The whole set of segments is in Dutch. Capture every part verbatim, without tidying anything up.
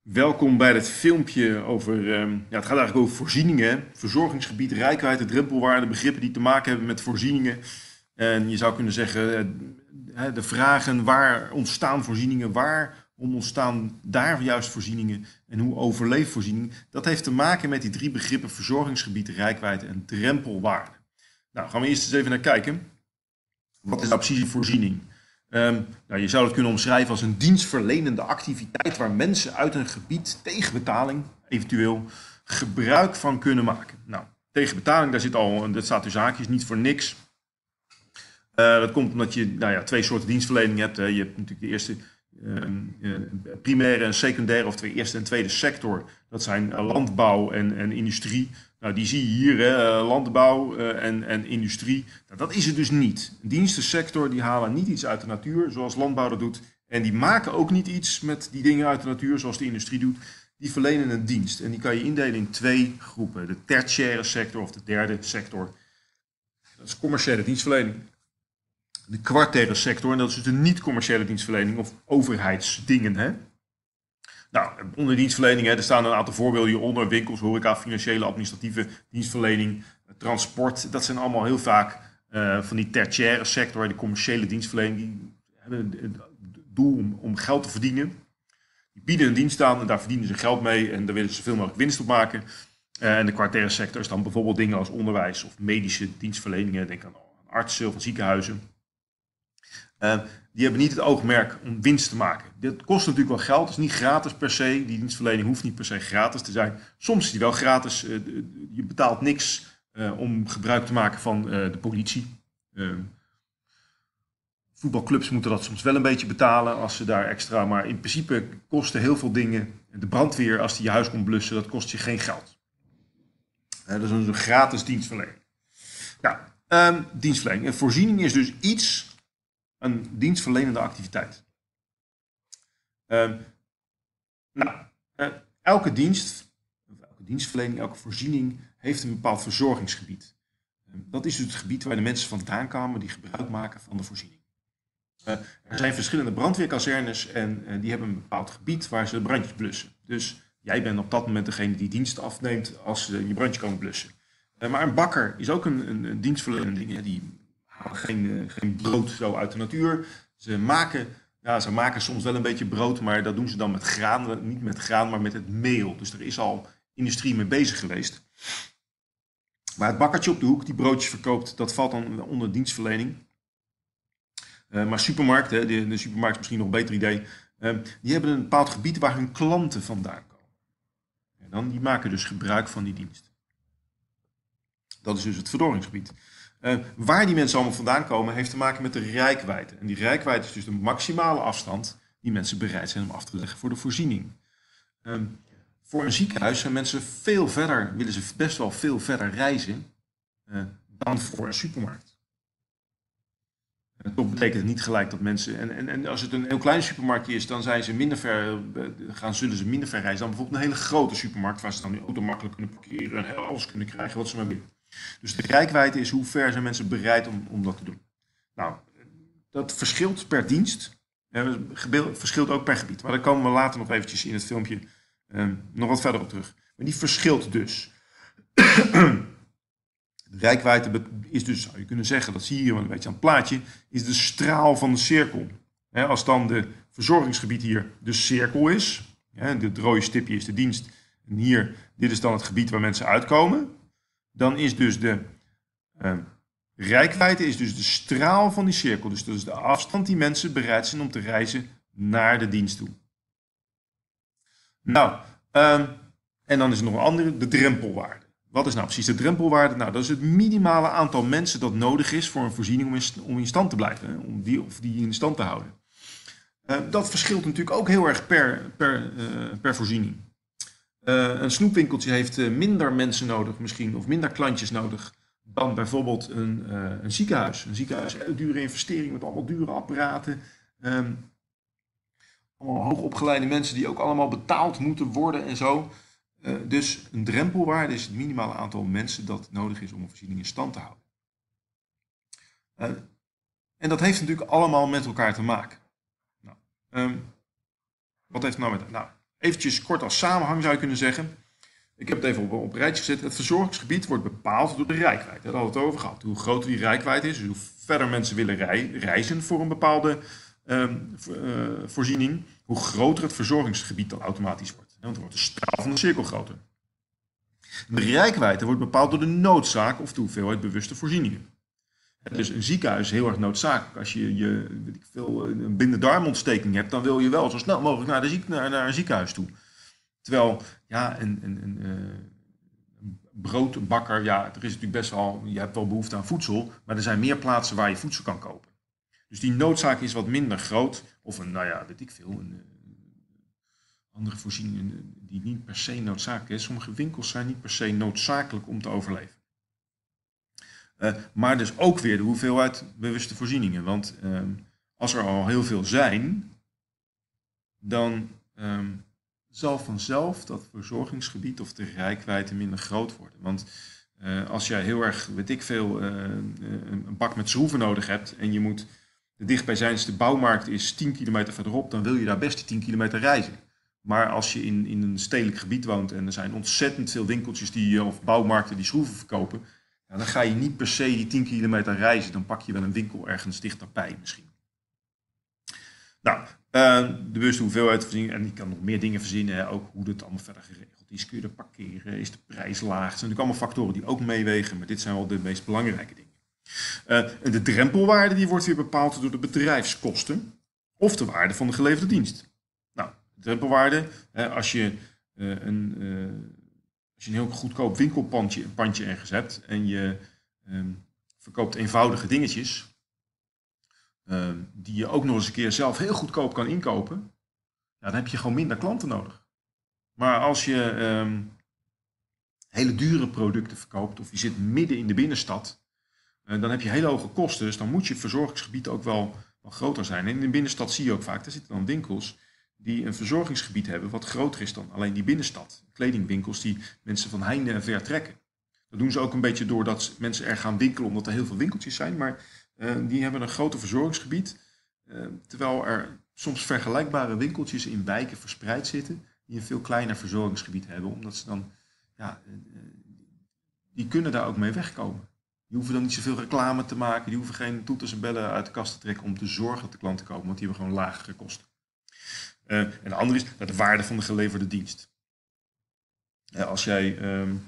Welkom bij dit filmpje over, ehm, ja, het gaat eigenlijk over voorzieningen, verzorgingsgebied, reikwijdte, drempelwaarde, begrippen die te maken hebben met voorzieningen. En je zou kunnen zeggen, eh, de vragen waar ontstaan voorzieningen, waar ontstaan daar juist voorzieningen en hoe overleeft voorziening, dat heeft te maken met die drie begrippen verzorgingsgebied, reikwijdte en drempelwaarde. Nou, gaan we eerst eens even naar kijken. Wat is nou precies een voorziening? Um, nou, je zou het kunnen omschrijven als een dienstverlenende activiteit waar mensen uit een gebied tegen betaling eventueel gebruik van kunnen maken. Nou, tegen betaling, daar zit al, dat staat tussen haakjes, niet voor niks. Uh, dat komt omdat je nou ja, twee soorten dienstverlening hebt. Hè. Je hebt natuurlijk de eerste uh, uh, primaire en secundaire, of de eerste en tweede sector. Dat zijn uh, landbouw en, en industrie. Nou, die zie je hier, hè, landbouw uh, en, en industrie. Nou, dat is het dus niet. Een dienstensector die halen niet iets uit de natuur, zoals landbouw dat doet. En die maken ook niet iets met die dingen uit de natuur, zoals de industrie doet. Die verlenen een dienst. En die kan je indelen in twee groepen. De tertiaire sector of de derde sector. Dat is commerciële dienstverlening. De kwartaire sector, en dat is dus de niet-commerciële dienstverlening of overheidsdingen. Hè? Nou, onder dienstverlening, hè, er staan een aantal voorbeelden hieronder. Winkels, horeca, financiële, administratieve dienstverlening, transport. Dat zijn allemaal heel vaak uh, van die tertiaire sector, de commerciële dienstverlening. Die hebben het doel om, om geld te verdienen. Die bieden een dienst aan en daar verdienen ze geld mee en daar willen ze zoveel mogelijk winst op maken. Uh, en de kwartaire sector is dan bijvoorbeeld dingen als onderwijs of medische dienstverleningen. Denk aan artsen of ziekenhuizen. Uh, die hebben niet het oogmerk om winst te maken. Dat kost natuurlijk wel geld, het is niet gratis per se. Die dienstverlening hoeft niet per se gratis te zijn. Soms is die wel gratis, uh, je betaalt niks uh, om gebruik te maken van uh, de politie. Uh, voetbalclubs moeten dat soms wel een beetje betalen als ze daar extra, maar in principe kosten heel veel dingen. De brandweer, als die je huis komt blussen, dat kost je geen geld. Uh, dat is een gratis dienstverlening. Nou, um, dienstverlening. Een voorziening is dus iets... een dienstverlenende activiteit. Uh, nou, uh, elke dienst, elke dienstverlening, elke voorziening heeft een bepaald verzorgingsgebied. Uh, dat is dus het gebied waar de mensen vandaan komen die gebruik maken van de voorziening. Uh, er zijn verschillende brandweerkazernes en uh, die hebben een bepaald gebied waar ze brandjes blussen. Dus jij bent op dat moment degene die dienst afneemt als ze je brandje komen blussen. Uh, maar een bakker is ook een, een, een dienstverlenende ding, ja, die Geen, geen brood zo uit de natuur. Ze maken, ja, ze maken soms wel een beetje brood, maar dat doen ze dan met graan. Niet met graan, maar met het meel. Dus er is al industrie mee bezig geweest. Maar het bakkertje op de hoek die broodjes verkoopt, dat valt dan onder dienstverlening. Uh, maar supermarkten, de, de supermarkt is misschien nog een beter idee, uh, die hebben een bepaald gebied waar hun klanten vandaan komen. En dan, die maken dus gebruik van die dienst. Dat is dus het verzorgingsgebied. Uh, waar die mensen allemaal vandaan komen, heeft te maken met de reikwijdte. En die reikwijdte is dus de maximale afstand die mensen bereid zijn om af te leggen voor de voorziening. Uh, voor een ziekenhuis zijn mensen veel verder, willen ze best wel veel verder reizen uh, dan voor een supermarkt. Uh, dat betekent niet gelijk dat mensen, en, en, en als het een heel klein supermarktje is, dan zijn ze minder ver, uh, gaan, zullen ze minder ver reizen dan bijvoorbeeld een hele grote supermarkt, waar ze dan hun auto makkelijk kunnen parkeren en alles kunnen krijgen wat ze maar willen. Dus de reikwijdte is hoe ver zijn mensen bereid om, om dat te doen. Nou, dat verschilt per dienst. Het verschilt ook per gebied. Maar daar komen we later nog eventjes in het filmpje eh, nog wat verder op terug. Maar die verschilt dus. De reikwijdte is dus, zou je kunnen zeggen, dat zie je hier een beetje aan het plaatje, is de straal van de cirkel. He, als dan de verzorgingsgebied hier de cirkel is, he, het rode stipje is de dienst, en hier, dit is dan het gebied waar mensen uitkomen. Dan is dus de uh, reikwijdte is dus de straal van die cirkel. Dus dat is de afstand die mensen bereid zijn om te reizen naar de dienst toe. Nou, uh, en dan is er nog een andere, de drempelwaarde. Wat is nou precies de drempelwaarde? Nou, dat is het minimale aantal mensen dat nodig is voor een voorziening om in, om in stand te blijven. Hè? Om die, of die in stand te houden. Uh, dat verschilt natuurlijk ook heel erg per, per, uh, per voorziening. Uh, een snoepwinkeltje heeft uh, minder mensen nodig misschien, of minder klantjes nodig, dan bijvoorbeeld een, uh, een ziekenhuis. Een ziekenhuis is een dure investering met allemaal dure apparaten. Um, allemaal hoogopgeleide mensen die ook allemaal betaald moeten worden en zo. Uh, dus een drempelwaarde is het minimale aantal mensen dat nodig is om een voorziening in stand te houden. Uh, en dat heeft natuurlijk allemaal met elkaar te maken. Nou, um, wat heeft het nou met... Nou, eventjes kort als samenhang zou je kunnen zeggen. Ik heb het even op, op een rijtje gezet. Het verzorgingsgebied wordt bepaald door de reikwijdte. Daar hadden we het over gehad. Hoe groter die reikwijdte is, dus hoe verder mensen willen rei, reizen voor een bepaalde um, uh, voorziening, hoe groter het verzorgingsgebied dan automatisch wordt. Want dan wordt de straal van de cirkel groter. De reikwijdte wordt bepaald door de noodzaak of de hoeveelheid bewuste voorzieningen. Dus een ziekenhuis is heel erg noodzakelijk. Als je, je weet ik veel, een binnendarmontsteking hebt, dan wil je wel zo snel mogelijk naar, de ziek, naar, naar een ziekenhuis toe. Terwijl, ja, een, een, een, een broodbakker, ja, er is natuurlijk best wel, je hebt wel behoefte aan voedsel, maar er zijn meer plaatsen waar je voedsel kan kopen. Dus die noodzaak is wat minder groot. Of een, nou ja, weet ik veel, een, andere voorzieningen die niet per se noodzakelijk is. Sommige winkels zijn niet per se noodzakelijk om te overleven. Uh, maar dus ook weer de hoeveelheid bewuste voorzieningen. Want um, als er al heel veel zijn, dan um, zal vanzelf dat verzorgingsgebied of de reikwijdte minder groot worden. Want uh, als jij heel erg, weet ik veel, uh, een bak met schroeven nodig hebt en je moet, de dichtbijzijnste bouwmarkt is tien kilometer verderop, dan wil je daar best die tien kilometer reizen. Maar als je in, in een stedelijk gebied woont en er zijn ontzettend veel winkeltjes die, of bouwmarkten die schroeven verkopen, ja, dan ga je niet per se die tien kilometer reizen. Dan pak je wel een winkel ergens dichterbij misschien. Nou, uh, de bewuste hoeveelheid voorziening, en je kan nog meer dingen verzinnen, hè, ook hoe het allemaal verder geregeld is. Kun je er parkeren, is de prijs laag? Het zijn natuurlijk allemaal factoren die ook meewegen, maar dit zijn wel de meest belangrijke dingen. Uh, de drempelwaarde die wordt weer bepaald door de bedrijfskosten of de waarde van de geleverde dienst. Nou, de drempelwaarde, hè, als je uh, een... Uh, Als je een heel goedkoop winkelpandje pandje ergens hebt en je um, verkoopt eenvoudige dingetjes, um, die je ook nog eens een keer zelf heel goedkoop kan inkopen, ja, dan heb je gewoon minder klanten nodig. Maar als je um, hele dure producten verkoopt of je zit midden in de binnenstad, uh, dan heb je hele hoge kosten, dus dan moet je verzorgingsgebied ook wel, wel groter zijn. En in de binnenstad zie je ook vaak, daar zitten dan winkels die een verzorgingsgebied hebben wat groter is dan alleen die binnenstad. Kledingwinkels die mensen van heinde en ver trekken. Dat doen ze ook een beetje doordat mensen er gaan winkelen omdat er heel veel winkeltjes zijn. Maar uh, die hebben een groter verzorgingsgebied. Uh, terwijl er soms vergelijkbare winkeltjes in wijken verspreid zitten. Die een veel kleiner verzorgingsgebied hebben. Omdat ze dan, ja, uh, die kunnen daar ook mee wegkomen. Die hoeven dan niet zoveel reclame te maken. Die hoeven geen toeters en bellen uit de kast te trekken om te zorgen dat de klanten komen. Want die hebben gewoon lagere kosten. Uh, en de andere is de waarde van de geleverde dienst. Uh, als jij um,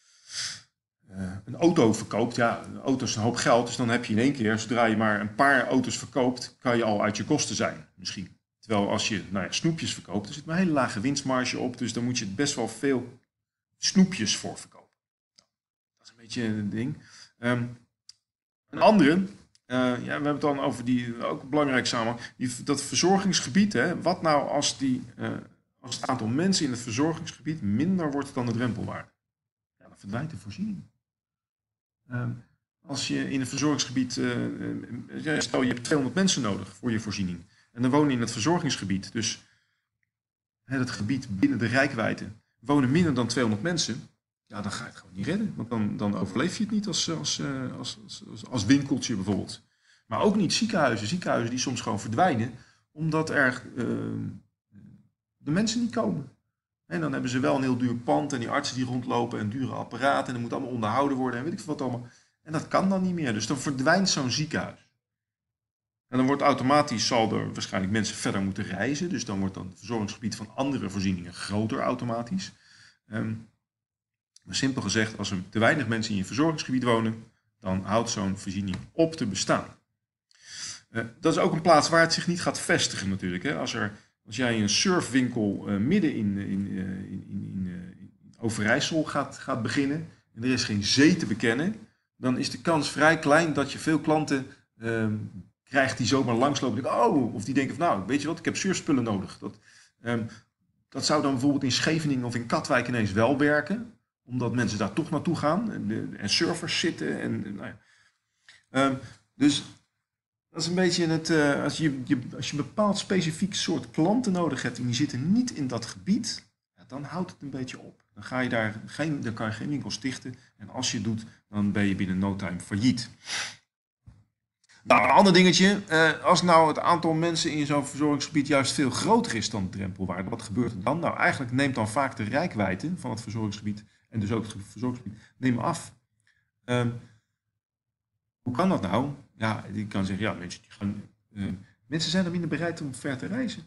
uh, een auto verkoopt, ja, een auto is een hoop geld, dus dan heb je in één keer, zodra je maar een paar auto's verkoopt, kan je al uit je kosten zijn, misschien. Terwijl als je nou ja, snoepjes verkoopt, er zit maar een hele lage winstmarge op, dus dan moet je best wel veel snoepjes voor verkopen. Dat is een beetje een ding. Um, een andere... Uh, ja, we hebben het dan over die, ook belangrijk samen, die, dat verzorgingsgebied. Hè, wat nou als, die, uh, als het aantal mensen in het verzorgingsgebied minder wordt dan de drempelwaarde? Ja, dan verdwijnt de voorziening. Uh, als je in een verzorgingsgebied, uh, uh, stel je hebt tweehonderd mensen nodig voor je voorziening. En dan wonen in het verzorgingsgebied, dus hè, het gebied binnen de reikwijdte, wonen minder dan tweehonderd mensen. Ja, dan ga je het gewoon niet redden. Want dan, dan overleef je het niet als, als, als, als, als winkeltje bijvoorbeeld. Maar ook niet ziekenhuizen. Ziekenhuizen die soms gewoon verdwijnen. Omdat er uh, de mensen niet komen. En dan hebben ze wel een heel duur pand. En die artsen die rondlopen. En dure apparaten. En dat moet allemaal onderhouden worden. En weet ik veel wat allemaal. En dat kan dan niet meer. Dus dan verdwijnt zo'n ziekenhuis. En dan wordt automatisch, zal er waarschijnlijk mensen verder moeten reizen. Dus dan wordt dan het verzorgingsgebied van andere voorzieningen groter automatisch. Um, Maar simpel gezegd, als er te weinig mensen in je verzorgingsgebied wonen, dan houdt zo'n voorziening op te bestaan. Uh, dat is ook een plaats waar het zich niet gaat vestigen natuurlijk. Hè. Als, er, als jij een surfwinkel uh, midden in, in, uh, in, in, uh, in Overijssel gaat, gaat beginnen en er is geen zee te bekennen, dan is de kans vrij klein dat je veel klanten uh, krijgt die zomaar langslopen. Oh, of die denken van nou, weet je wat, ik heb surfspullen nodig. Dat, um, dat zou dan bijvoorbeeld in Scheveningen of in Katwijk ineens wel werken. Omdat mensen daar toch naartoe gaan en, de, en surfers zitten. En, nou ja. um, dus dat is een beetje het. Uh, als, je, je, als je een bepaald specifiek soort klanten nodig hebt en die zitten niet in dat gebied, ja, dan houdt het een beetje op. Dan, ga je daar geen, dan kan je geen winkel stichten. En als je het doet, dan ben je binnen no time failliet. Nou, een ander dingetje. Uh, als nou het aantal mensen in zo'n verzorgingsgebied juist veel groter is dan de drempelwaarde, wat gebeurt er dan? Nou, eigenlijk neemt dan vaak de reikwijdte van het verzorgingsgebied en dus ook het verzorgingsgebied nemen af. Um, hoe kan dat nou? Ja, je kan zeggen, ja, mensen, die gaan, uh, mensen zijn er minder bereid om ver te reizen.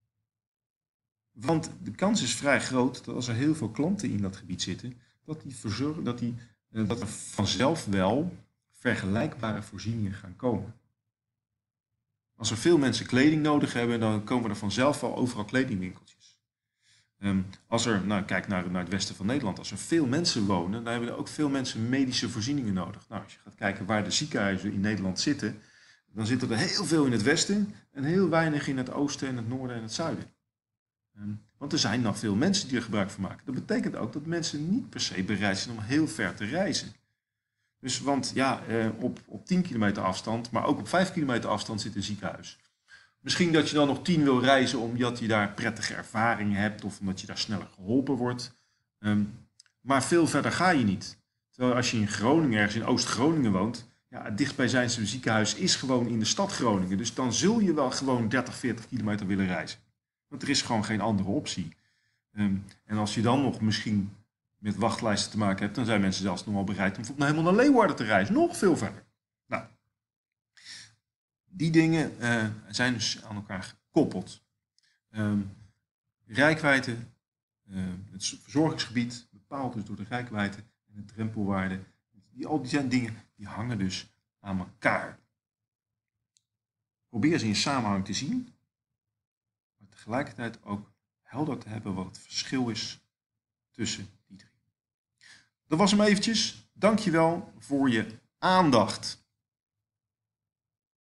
Want de kans is vrij groot dat als er heel veel klanten in dat gebied zitten, dat, die verzorgen, dat, die, uh, dat er vanzelf wel vergelijkbare voorzieningen gaan komen. Als er veel mensen kleding nodig hebben, dan komen er vanzelf wel overal kledingwinkeltjes. Um, als er, nou kijk naar, naar het westen van Nederland, als er veel mensen wonen, dan hebben er ook veel mensen medische voorzieningen nodig. Nou, als je gaat kijken waar de ziekenhuizen in Nederland zitten, dan zitten er heel veel in het westen en heel weinig in het oosten en het noorden en het zuiden. Um, want er zijn nog veel mensen die er gebruik van maken. Dat betekent ook dat mensen niet per se bereid zijn om heel ver te reizen. Dus, want ja, eh, op, op tien kilometer afstand, maar ook op vijf kilometer afstand zit een ziekenhuis. Misschien dat je dan nog tien wil reizen omdat je daar prettige ervaringen hebt of omdat je daar sneller geholpen wordt. Um, maar veel verder ga je niet. Terwijl als je in Groningen, ergens in Oost-Groningen woont, ja, het dichtstbijzijnde ziekenhuis is gewoon in de stad Groningen. Dus dan zul je wel gewoon dertig, veertig kilometer willen reizen. Want er is gewoon geen andere optie. Um, en als je dan nog misschien met wachtlijsten te maken hebt, dan zijn mensen zelfs nog wel bereid om helemaal naar Leeuwarden te reizen. Nog veel verder. Nou, die dingen uh, zijn dus aan elkaar gekoppeld. Um, reikwijdte, uh, het verzorgingsgebied, bepaald dus door de reikwijdte en de drempelwaarde. Die, al die zijn dingen die hangen dus aan elkaar. Probeer ze in samenhang te zien, maar tegelijkertijd ook helder te hebben wat het verschil is tussen die drie. Dat was hem eventjes. Dankjewel voor je aandacht.